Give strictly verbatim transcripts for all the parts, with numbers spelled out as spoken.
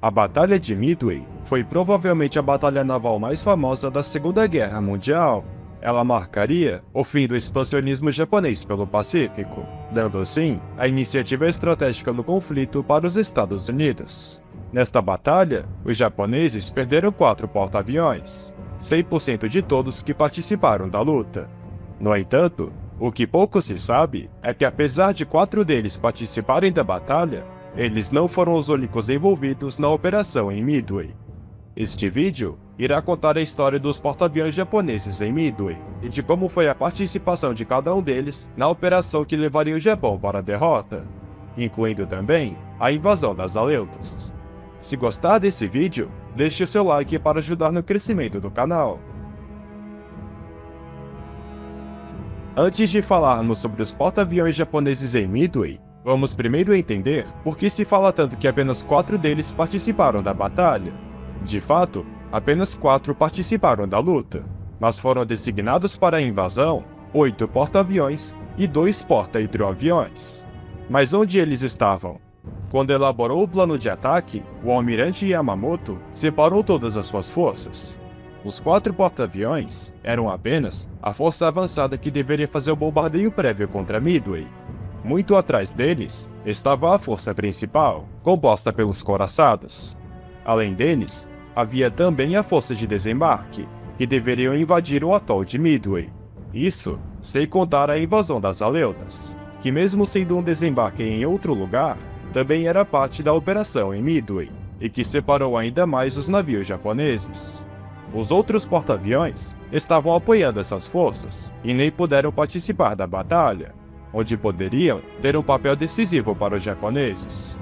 A Batalha de Midway foi provavelmente a batalha naval mais famosa da Segunda Guerra Mundial. Ela marcaria o fim do expansionismo japonês pelo Pacífico, dando assim a iniciativa estratégica no conflito para os Estados Unidos. Nesta batalha, os japoneses perderam quatro porta-aviões, cem por cento de todos que participaram da luta. No entanto, o que pouco se sabe é que, apesar de quatro deles participarem da batalha, eles não foram os únicos envolvidos na operação em Midway. Este vídeo irá contar a história dos porta-aviões japoneses em Midway e de como foi a participação de cada um deles na operação que levaria o Japão para a derrota, incluindo também a invasão das Aleutas. Se gostar desse vídeo, deixe o seu like para ajudar no crescimento do canal. Antes de falarmos sobre os porta-aviões japoneses em Midway, vamos primeiro entender por que se fala tanto que apenas quatro deles participaram da batalha. De fato, apenas quatro participaram da luta, mas foram designados para a invasão oito porta-aviões e dois porta-hidroaviões. Mas onde eles estavam? Quando elaborou o plano de ataque, o almirante Yamamoto separou todas as suas forças. Os quatro porta-aviões eram apenas a força avançada que deveria fazer o bombardeio prévio contra Midway. Muito atrás deles estava a força principal, composta pelos coraçados. Além deles, havia também a força de desembarque, que deveriam invadir o atol de Midway. Isso sem contar a invasão das Aleutas, que mesmo sendo um desembarque em outro lugar, também era parte da operação em Midway, e que separou ainda mais os navios japoneses. Os outros porta-aviões estavam apoiando essas forças e nem puderam participar da batalha, onde poderiam ter um papel decisivo para os japoneses.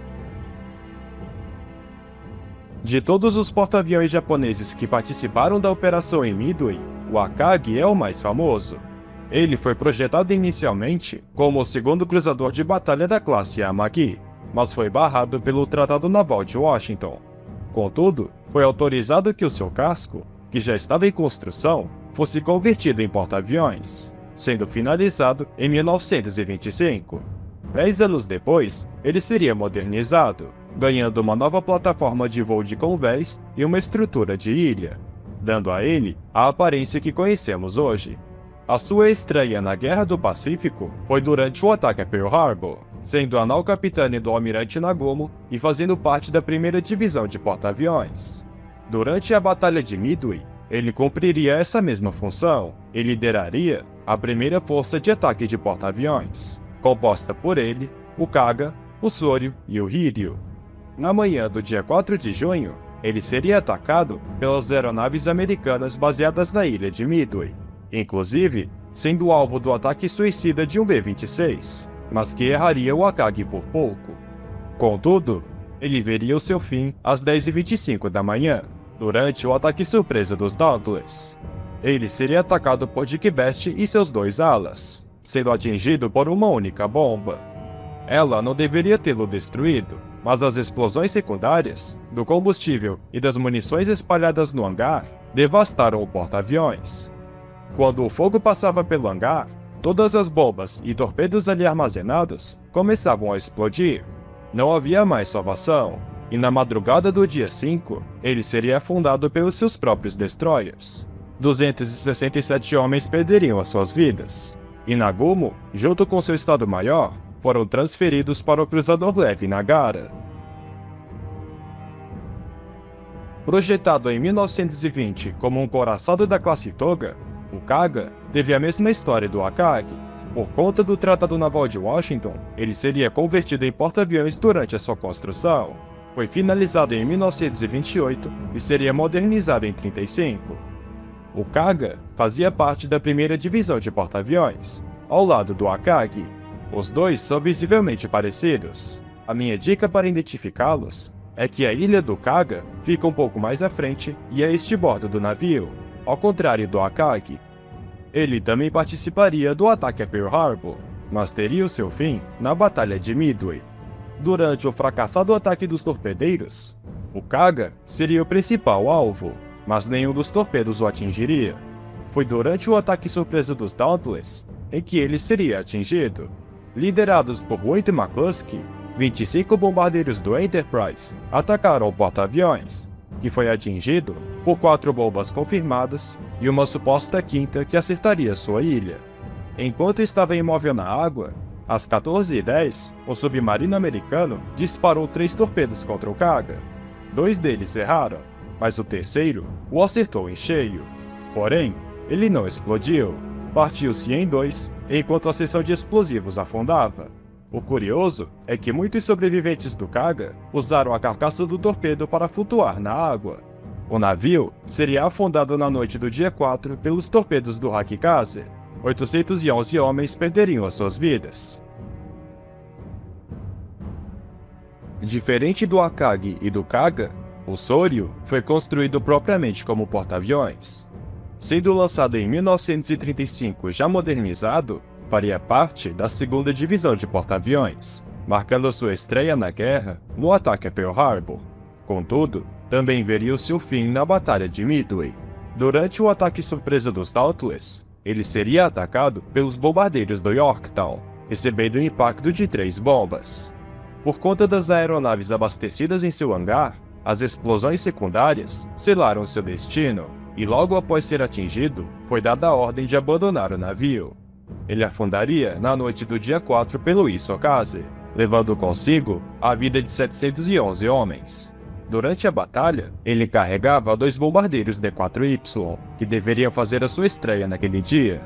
De todos os porta-aviões japoneses que participaram da operação em Midway, o Akagi é o mais famoso. Ele foi projetado inicialmente como o segundo cruzador de batalha da classe Yamagi, mas foi barrado pelo Tratado Naval de Washington. Contudo, foi autorizado que o seu casco, que já estava em construção, fosse convertido em porta-aviões, sendo finalizado em mil novecentos e vinte e cinco. Dez anos depois, ele seria modernizado, ganhando uma nova plataforma de voo de convés e uma estrutura de ilha, dando a ele a aparência que conhecemos hoje. A sua estreia na Guerra do Pacífico foi durante o ataque a Pearl Harbor, sendo a nau capitã do almirante Nagumo e fazendo parte da primeira divisão de porta-aviões. Durante a Batalha de Midway, ele cumpriria essa mesma função e lideraria a primeira força de ataque de porta-aviões, composta por ele, o Kaga, o Soryu e o Hiryu. Na manhã do dia quatro de junho, ele seria atacado pelas aeronaves americanas baseadas na ilha de Midway, inclusive sendo alvo do ataque suicida de um B vinte e seis, mas que erraria o Akagi por pouco. Contudo, ele veria o seu fim às dez e vinte e cinco da manhã, durante o ataque surpresa dos Dauntless. Ele seria atacado por Dick Best e seus dois alas, sendo atingido por uma única bomba. Ela não deveria tê-lo destruído, mas as explosões secundárias, do combustível e das munições espalhadas no hangar devastaram o porta-aviões. Quando o fogo passava pelo hangar, todas as bombas e torpedos ali armazenados começavam a explodir. Não havia mais salvação, e na madrugada do dia cinco, ele seria afundado pelos seus próprios destroyers. duzentos e sessenta e sete homens perderiam as suas vidas, e Nagumo, junto com seu Estado-Maior, foram transferidos para o cruzador leve Nagara. Projetado em mil novecentos e vinte como um coraçado da classe Toga, o Kaga teve a mesma história do Akagi. Por conta do Tratado Naval de Washington, ele seria convertido em porta-aviões durante a sua construção. Foi finalizado em mil novecentos e vinte e oito e seria modernizado em trinta e cinco. O Kaga fazia parte da primeira divisão de porta-aviões, ao lado do Akagi. Os dois são visivelmente parecidos. A minha dica para identificá-los é que a ilha do Kaga fica um pouco mais à frente e a este bordo do navio, ao contrário do Akagi. Ele também participaria do ataque a Pearl Harbor, mas teria o seu fim na Batalha de Midway. Durante o fracassado ataque dos torpedeiros, o Kaga seria o principal alvo, mas nenhum dos torpedos o atingiria. Foi durante o ataque surpresa dos Dauntless em que ele seria atingido. Liderados por Wade McCluskey, vinte e cinco bombardeiros do Enterprise atacaram o porta-aviões, que foi atingido por quatro bombas confirmadas e uma suposta quinta que acertaria sua ilha. Enquanto estava imóvel na água, às quatorze e dez, o submarino americano disparou três torpedos contra o Kaga. Dois deles erraram, mas o terceiro o acertou em cheio. Porém, ele não explodiu. Partiu-se em dois enquanto a seção de explosivos afundava. O curioso é que muitos sobreviventes do Kaga usaram a carcaça do torpedo para flutuar na água. O navio seria afundado na noite do dia quatro pelos torpedos do Hakikaze. oitocentos e onze homens perderiam as suas vidas. Diferente do Akagi e do Kaga, o Soryu foi construído propriamente como porta-aviões. Sendo lançado em mil novecentos e trinta e cinco já modernizado, faria parte da segunda divisão de porta-aviões, marcando sua estreia na guerra no ataque a Pearl Harbor. Contudo, também veria o seu fim na Batalha de Midway. Durante o ataque surpresa dos Dauntless, ele seria atacado pelos bombardeiros do Yorktown, recebendo o impacto de três bombas. Por conta das aeronaves abastecidas em seu hangar, as explosões secundárias selaram seu destino, e logo após ser atingido, foi dada a ordem de abandonar o navio. Ele afundaria na noite do dia quatro pelo Isokaze, levando consigo a vida de setecentos e onze homens. Durante a batalha, ele carregava dois bombardeiros D quatro Y, que deveriam fazer a sua estreia naquele dia.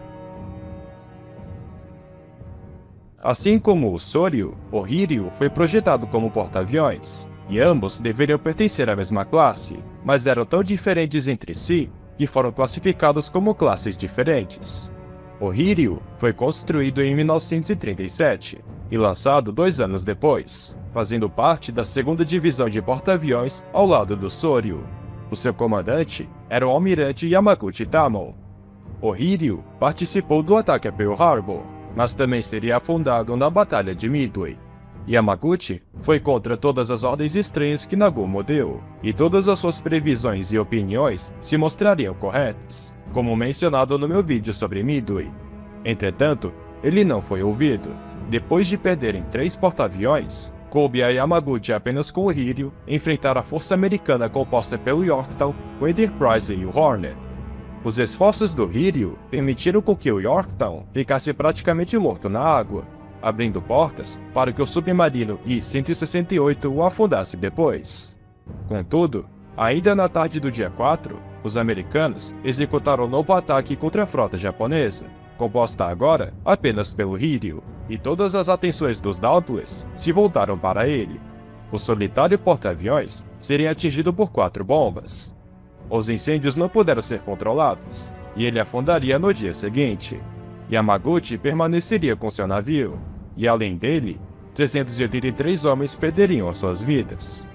Assim como o Soryu, o Hiryu foi projetado como porta-aviões, e ambos deveriam pertencer à mesma classe, mas eram tão diferentes entre si que foram classificados como classes diferentes. O Hiryu foi construído em mil novecentos e trinta e sete e lançado dois anos depois, fazendo parte da segunda divisão de porta-aviões ao lado do Soryu. O seu comandante era o almirante Yamaguchi Tamon. O Hiryu participou do ataque a Pearl Harbor, mas também seria afundado na Batalha de Midway. Yamaguchi foi contra todas as ordens estranhas que Nagumo deu, e todas as suas previsões e opiniões se mostrariam corretas, como mencionado no meu vídeo sobre Midway. Entretanto, ele não foi ouvido. Depois de perderem três porta-aviões, coube a Yamaguchi apenas com o Hiryu enfrentar a força americana composta pelo Yorktown, o Enterprise e o Hornet. Os esforços do Hiryu permitiram com que o Yorktown ficasse praticamente morto na água, abrindo portas para que o submarino I cento e sessenta e oito o afundasse depois. Contudo, ainda na tarde do dia quatro, os americanos executaram um novo ataque contra a frota japonesa, composta agora apenas pelo Hiryu, e todas as atenções dos Dauntless se voltaram para ele. O solitário porta-aviões seria atingido por quatro bombas. Os incêndios não puderam ser controlados, e ele afundaria no dia seguinte. Yamaguchi permaneceria com seu navio, e além dele, trezentos e oitenta e três homens perderiam as suas vidas.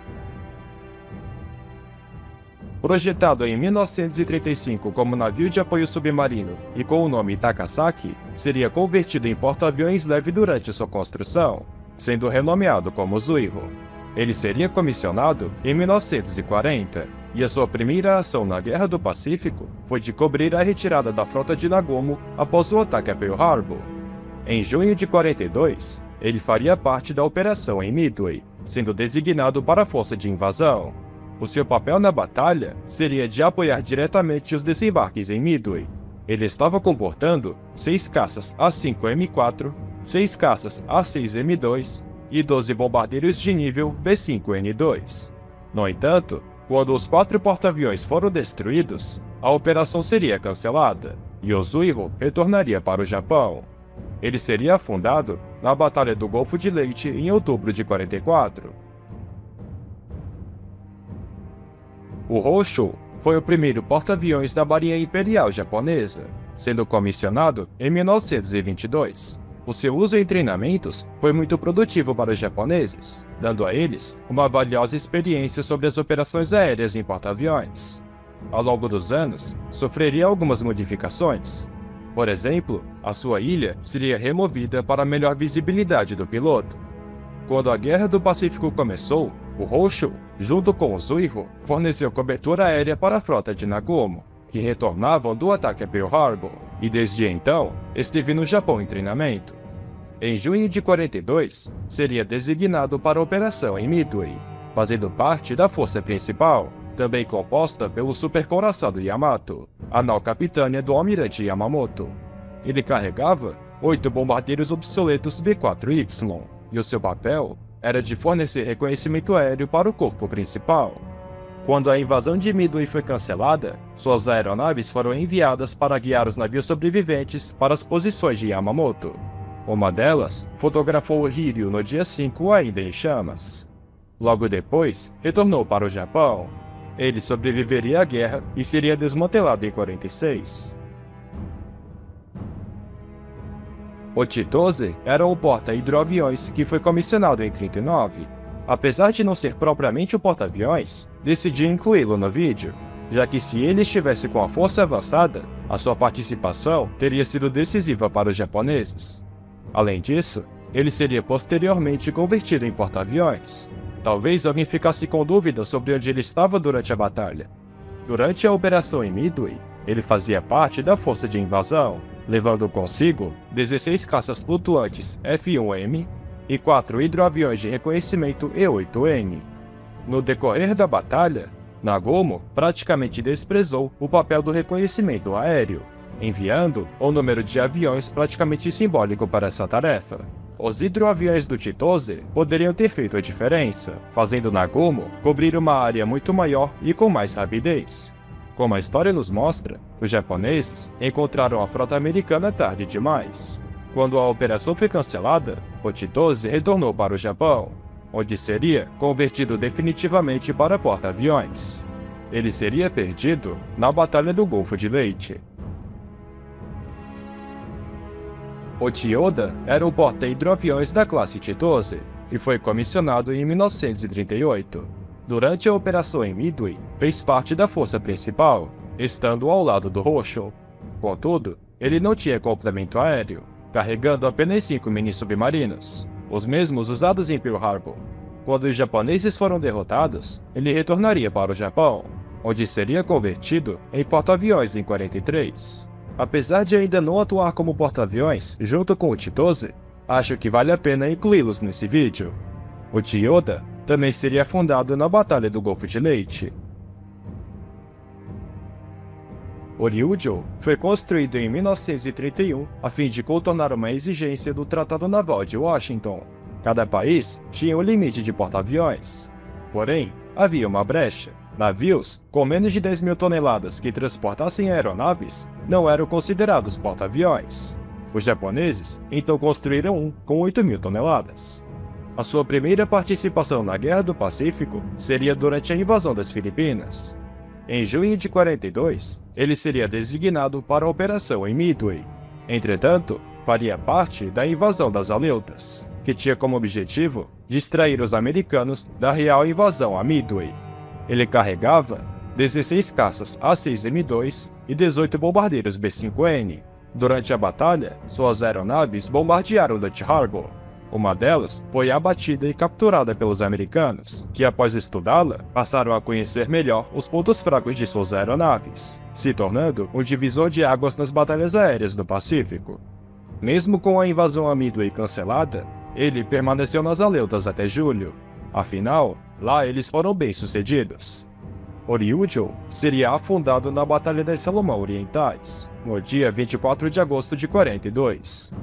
Projetado em mil novecentos e trinta e cinco como navio de apoio submarino e com o nome Takasaki, seria convertido em porta-aviões leve durante sua construção, sendo renomeado como Zuiho. Ele seria comissionado em mil novecentos e quarenta, e a sua primeira ação na Guerra do Pacífico foi de cobrir a retirada da frota de Nagumo após o ataque a Pearl Harbor. Em junho de quarenta e dois, ele faria parte da operação em Midway, sendo designado para a força de invasão. O seu papel na batalha seria de apoiar diretamente os desembarques em Midway. Ele estava comportando seis caças A cinco M quatro, seis caças A seis M dois e doze bombardeiros de nível B cinco N dois. No entanto, quando os quatro porta-aviões foram destruídos, a operação seria cancelada, e o Zuiho retornaria para o Japão. Ele seria afundado na Batalha do Golfo de Leyte em outubro de quarenta e quatro. O Honshu foi o primeiro porta-aviões da Marinha Imperial Japonesa, sendo comissionado em mil novecentos e vinte e dois. O seu uso em treinamentos foi muito produtivo para os japoneses, dando a eles uma valiosa experiência sobre as operações aéreas em porta-aviões. Ao longo dos anos, sofreria algumas modificações. Por exemplo, a sua ilha seria removida para melhor visibilidade do piloto. Quando a Guerra do Pacífico começou, o Honshu, junto com o Zuiho, forneceu cobertura aérea para a frota de Nagumo, que retornavam do ataque a Pearl Harbor, e desde então esteve no Japão em treinamento. Em junho de quarenta e dois, seria designado para a operação em Midway, fazendo parte da força principal, também composta pelo supercoraçado Yamato, a nau capitânia do almirante Yamamoto. Ele carregava oito bombardeiros obsoletos B quatro Y, e o seu papel era de fornecer reconhecimento aéreo para o corpo principal. Quando a invasão de Midway foi cancelada, suas aeronaves foram enviadas para guiar os navios sobreviventes para as posições de Yamamoto. Uma delas fotografou o Hiryu no dia cinco ainda em chamas. Logo depois, retornou para o Japão. Ele sobreviveria à guerra e seria desmantelado em quarenta e seis. O Chitose era o porta-hidroaviões que foi comissionado em trinta e nove. Apesar de não ser propriamente o porta-aviões, decidi incluí-lo no vídeo, já que se ele estivesse com a força avançada, a sua participação teria sido decisiva para os japoneses. Além disso, ele seria posteriormente convertido em porta-aviões. Talvez alguém ficasse com dúvida sobre onde ele estava durante a batalha. Durante a operação em Midway, ele fazia parte da força de invasão, levando consigo dezesseis caças flutuantes F um M e quatro hidroaviões de reconhecimento E oito N. No decorrer da batalha, Nagomo praticamente desprezou o papel do reconhecimento aéreo, enviando um número de aviões praticamente simbólico para essa tarefa. Os hidroaviões do Chitose poderiam ter feito a diferença, fazendo Nagomo cobrir uma área muito maior e com mais rapidez. Como a história nos mostra, os japoneses encontraram a frota americana tarde demais. Quando a operação foi cancelada, o Chitose retornou para o Japão, onde seria convertido definitivamente para porta-aviões. Ele seria perdido na Batalha do Golfo de Leyte. O Chiyoda era o porta-hidroaviões da classe Chitose e foi comissionado em mil novecentos e trinta e oito. Durante a operação em Midway, fez parte da força principal, estando ao lado do Hoshio. Contudo, ele não tinha complemento aéreo, carregando apenas cinco mini-submarinos, os mesmos usados em Pearl Harbor. Quando os japoneses foram derrotados, ele retornaria para o Japão, onde seria convertido em porta-aviões em quarenta e três. Apesar de ainda não atuar como porta-aviões junto com o Chitose, acho que vale a pena incluí-los nesse vídeo. O Chiyoda também seria fundado na Batalha do Golfo de Leyte. O Ryujo foi construído em mil novecentos e trinta e um a fim de contornar uma exigência do Tratado Naval de Washington. Cada país tinha um limite de porta-aviões. Porém, havia uma brecha. Navios com menos de dez mil toneladas que transportassem aeronaves não eram considerados porta-aviões. Os japoneses então construíram um com oito mil toneladas. A sua primeira participação na Guerra do Pacífico seria durante a invasão das Filipinas. Em junho de quarenta e dois, ele seria designado para a operação em Midway. Entretanto, faria parte da invasão das Aleutas, que tinha como objetivo distrair os americanos da real invasão a Midway. Ele carregava dezesseis caças A seis M dois e dezoito bombardeiros B cinco N. Durante a batalha, suas aeronaves bombardearam Dutch Harbor. Uma delas foi abatida e capturada pelos americanos, que após estudá-la, passaram a conhecer melhor os pontos fracos de suas aeronaves, se tornando um divisor de águas nas batalhas aéreas do Pacífico. Mesmo com a invasão a Midway cancelada, ele permaneceu nas Aleutas até julho. Afinal, lá eles foram bem-sucedidos. O Ryujo seria afundado na Batalha das Salomão Orientais, no dia vinte e quatro de agosto de quarenta e dois.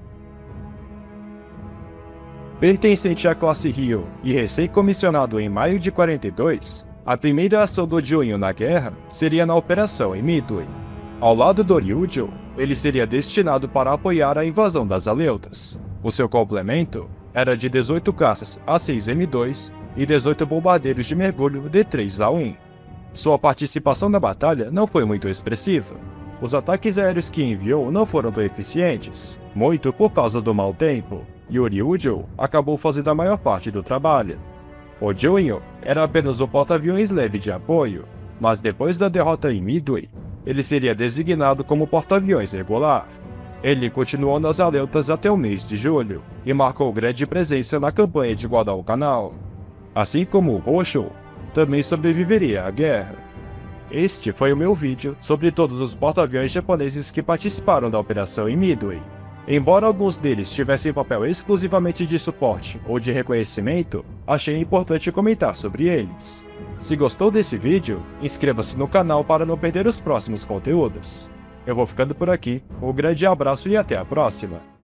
Pertencente à classe Ryo e recém-comissionado em maio de quarenta e dois, a primeira ação do Junho na guerra seria na operação em Midway. Ao lado do Ryujo, ele seria destinado para apoiar a invasão das Aleutas. O seu complemento era de dezoito caças A seis M dois e dezoito bombardeiros de mergulho D três A um. Sua participação na batalha não foi muito expressiva. Os ataques aéreos que enviou não foram tão eficientes, muito por causa do mau tempo, e o Ryujo acabou fazendo a maior parte do trabalho. O Junho era apenas um porta-aviões leve de apoio, mas depois da derrota em Midway, ele seria designado como porta-aviões regular. Ele continuou nas Aleutas até o mês de julho e marcou grande presença na campanha de Guadalcanal. Assim como o Hoshio, também sobreviveria à guerra. Este foi o meu vídeo sobre todos os porta-aviões japoneses que participaram da operação em Midway. Embora alguns deles tivessem papel exclusivamente de suporte ou de reconhecimento, achei importante comentar sobre eles. Se gostou desse vídeo, inscreva-se no canal para não perder os próximos conteúdos. Eu vou ficando por aqui, um grande abraço e até a próxima!